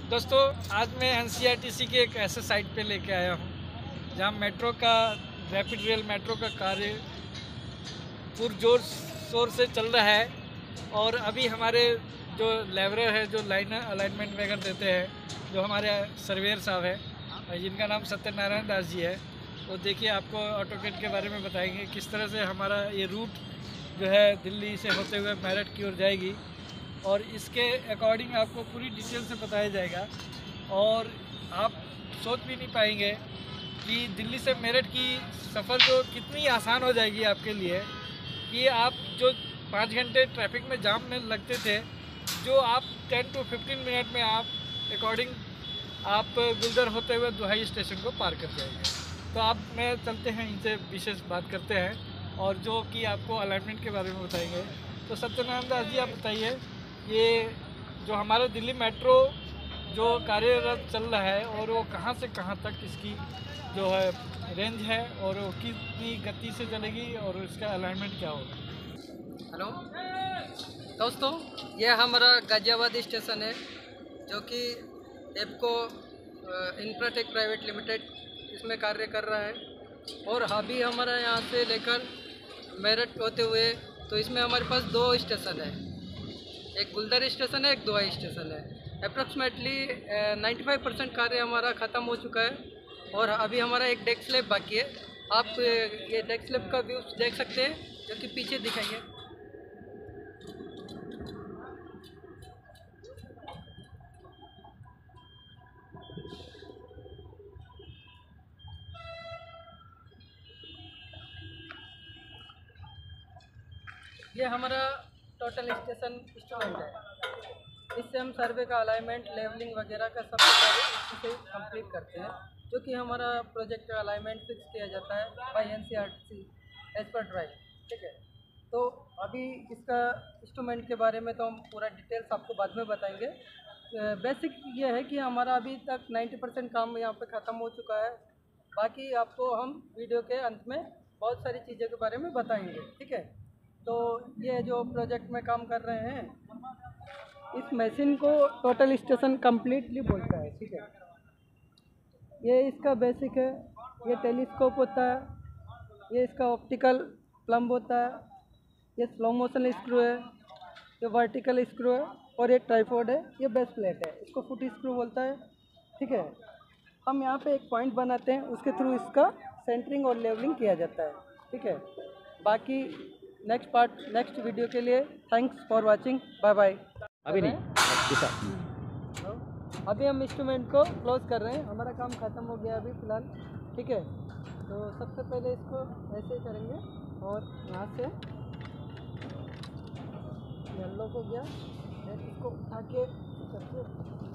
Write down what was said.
दोस्तों, आज मैं एनसीईआरटीसी के एक ऐसे साइट पे लेके आया हूँ जहाँ मेट्रो का रैपिड रेल मेट्रो का कार्य पुरजोर शोर से चल रहा है। और अभी हमारे जो लेबरर है, जो लाइन अलाइनमेंट वगैरह देते हैं, जो हमारे सर्वेयर साहब हैं, जिनका नाम सत्यनारायण दास जी है, वो देखिए आपको ऑटोकेड के बारे में बताएंगे किस तरह से हमारा ये रूट जो है दिल्ली से होते हुए मेरठ की ओर जाएगी, और इसके अकॉर्डिंग आपको पूरी डिटेल से बताया जाएगा। और आप सोच भी नहीं पाएंगे कि दिल्ली से मेरठ की सफ़र जो कितनी आसान हो जाएगी आपके लिए, कि आप जो 5 घंटे ट्रैफिक में जाम में लगते थे, जो आप 10 to 15 मिनट में आप अकॉर्डिंग आप गुलदर होते हुए दुहाई स्टेशन को पार कर जाएंगे। तो आप मैं चलते हैं, इनसे विशेष बात करते हैं और जो कि आपको अलाइनमेंट के बारे में बताएंगे। तो सत्यनारायण दास जी, आप बताइए, ये जो हमारे दिल्ली मेट्रो जो कार्यरत चल रहा है, और वो कहाँ से कहाँ तक इसकी जो है रेंज है, और वो कितनी गति से चलेगी, और इसका अलाइनमेंट क्या होगा? हेलो दोस्तों, ये हमारा गाजियाबाद स्टेशन है जो कि एप्को इंफ्राटेक प्राइवेट लिमिटेड इसमें कार्य कर रहा है। और अभी हमारा यहाँ से लेकर मेरठ होते हुए, तो इसमें हमारे पास 2 स्टेशन है, एक गुलदर स्टेशन है, एक दुआई स्टेशन है। अप्रॉक्सीमेटली 95% कार्य हमारा ख़त्म हो चुका है और अभी हमारा एक डेक स्लैब बाकी है। आप ये डेक स्लैब का व्यू देख सकते हैं, जो कि पीछे दिखाइए। ये हमारा टोटल स्टेशन इंस्ट्रूमेंट है। इससे हम सर्वे का अलाइनमेंट, लेवलिंग वगैरह का सब कार्य इसी से कंप्लीट करते हैं, जो कि हमारा प्रोजेक्ट का अलाइनमेंट फिक्स किया जाता है by NCERT as per drive. ठीक है, तो अभी इसका इंस्ट्रूमेंट के बारे में तो हम पूरा डिटेल्स आपको बाद में बताएंगे। बेसिक ये है कि हमारा अभी तक 90% काम यहाँ पे ख़त्म हो चुका है। बाकी आपको हम वीडियो के अंत में बहुत सारी चीज़ों के बारे में बताएंगे। ठीक है, तो ये जो प्रोजेक्ट में काम कर रहे हैं, इस मशीन को टोटल स्टेशन कम्प्लीटली बोलता है। ठीक है, ये इसका बेसिक है। ये टेलीस्कोप होता है, ये इसका ऑप्टिकल प्लम्ब होता है, ये स्लो मोशन स्क्रू है, ये वर्टिकल स्क्रू है, और ये ट्राइपॉड है, ये बेस प्लेट है, इसको फुट स्क्रू बोलता है। ठीक है, हम यहाँ पे एक पॉइंट बनाते हैं, उसके थ्रू इसका सेंटरिंग और लेवलिंग किया जाता है। ठीक है, बाकी नेक्स्ट वीडियो के लिए thanks for watching, bye bye. अभी नहीं, अभी हम इंस्ट्रूमेंट को क्लोज कर रहे हैं, हमारा काम ख़त्म हो गया अभी फ़िलहाल। ठीक है, तो सबसे पहले इसको ऐसे ही करेंगे, और यहाँ से येलो हो गया, इसको उठा के करके